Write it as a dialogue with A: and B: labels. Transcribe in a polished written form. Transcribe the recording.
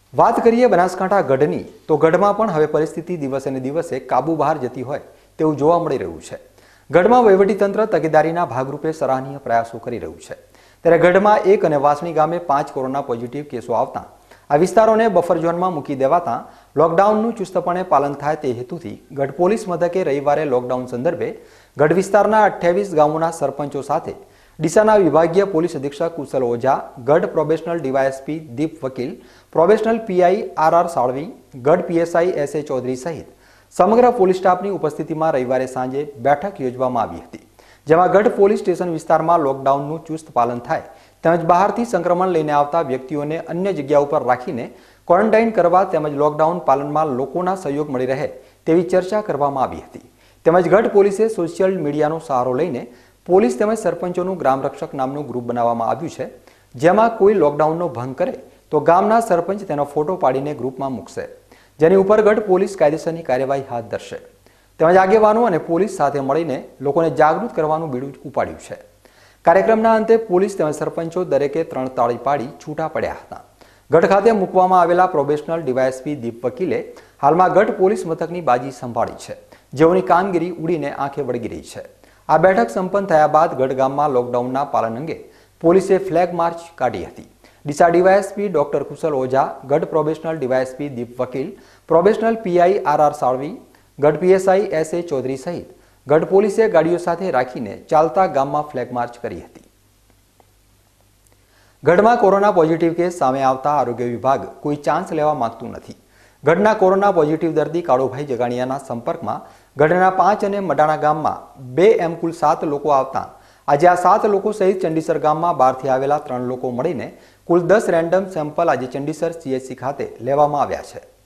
A: વાત કરીએ બનાસકાંઠા ગઢની તો ગઢમાં પણ હવે પરિસ્થિતિ દિવસે ને દિવસે કાબુ બહાર જતી હોય તેવું જોવા મળી રહ્યું છે। ગઢમાં વહીવટીતંત્ર તકેદારીના ભાગરૂપે સરાહનીય પ્રયાસો કરી રહ્યું છે। ત્યારે ગઢમાં 1 અને વાસણી ગામે 5 કોરોના પોઝિટિવ કેસો આવતા આ વિસ્તારોને બફર ઝોનમાં મૂકી દેવાતા લોકડાઉનનું ચુસ્તપણે પાલન થાય તે હેતુથી ગઢ પોલીસ મથકે રવિવારે લોકડાઉન સંદર્ભે ગઢ વિસ્તારના 28 ગામોના સરપંચો સાથે ડીસાના વિભાગીય પોલીસ અધિક્ષક કુશલ ઓઝા, ગઢ પ્રોબેશનલ ડીવાયએસપી દીપ વકીલ, પ્રોબેશનલ પીઆઈ આર સાળવી, ગઢ પીએસઆઈ એસએ ચૌધરી સહિત સમગ્ર પોલીસ સ્ટાફની ઉપસ્થિતિમાં રવિવારે સાંજે બેઠક યોજવામાં આવી હતી, જેમાં ગઢ પોલીસ સ્ટેશન વિસ્તારમાં લોકડાઉનનું ચુસ્ત પાલન થાય તેમજ બહારથી સંક્રમણ લઈને આવતા વ્યક્તિઓને અન્ય જગ્યા ઉપર રાખીને ક્વોરન્ટાઇન કરવા તેમજ લોકડાઉન પાલનમાં લોકોના સહયોગ મળી રહે તેવી ચર્ચા કરવામાં આવી હતી। તેમજ ગઢ પોલીસે સોશિયલ મીડિયાનો સહારો લઈને પોલીસ તેમજ સરપંચોનું ગ્રામ રક્ષક નામનું ગ્રુપ બનાવવામાં આવ્યું છે, જેમાં કોઈ લોકડાઉનનો ભંગ કરે તો ગામના સરપંચ તેનો ફોટો પાડીને ગ્રુપમાં મૂકશે, જેની ઉપર ગઢ પોલીસ કાયદેસરની કાર્યવાહી હાથ ધરશે। તેમજ આગેવાનો અને પોલીસ સાથે મળીને લોકોને જાગૃત કરવાનું બીડું ઉપાડ્યું છે। કાર્યક્રમના અંતે પોલીસ તેમજ સરપંચો દરેકે 3 તાળી પાડી છૂટા પડ્યા હતા। ગઢ ખાતે મૂકવામાં આવેલા પ્રોબેશનલ ડીવાયએસપી દીપ વકીલે હાલમાં ગઢ પોલીસ મથકની બાજી સંભાળી છે, જેઓની કામગીરી ઉડીને આંખે વળગી રહી છે। આ બેઠક સંપન્ન થયા બાદ ગઢ ગામમાં લોકડાઉનના પાલન અંગે પોલીસે ફ્લેગ માર્ચ કાઢી હતી। Deesa DYSP doctor Kushal Ojha, Gadh probational DYSP દીપ વકીલ, પ્રોબેશનલ પીઆઈ આર સાળવી, ગઢ પીએસઆઈ એસએ ચૌધરી સહિત ગઢ પોલીસે ગાડીઓ સાથે રાખીને ચાલતા ગામમાં ફ્લેગ માર્ચ કરી હતી। ગઢમાં કોરોના પોઝિટિવ કેસ સામે આવતા આરોગ્ય વિભાગ કોઈ ચાન્સ લેવા માંગતું નથી। ગઢના કોરોના પોઝિટિવ દર્દી કાળુભાઈ જગાણીયાના સંપર્કમાં ગઢના 5 અને મડાણા ગામમાં 2 એમ કુલ 7 લોકો આવતા આજે આ 7 લોકો સહિત ચંડીસર ગામમાં બહારથી આવેલા 3 લોકો મળીને કુલ 10 રેન્ડમ સેમ્પલ આજે ચંડીસર સીએચસી ખાતે લેવામાં આવ્યા છે।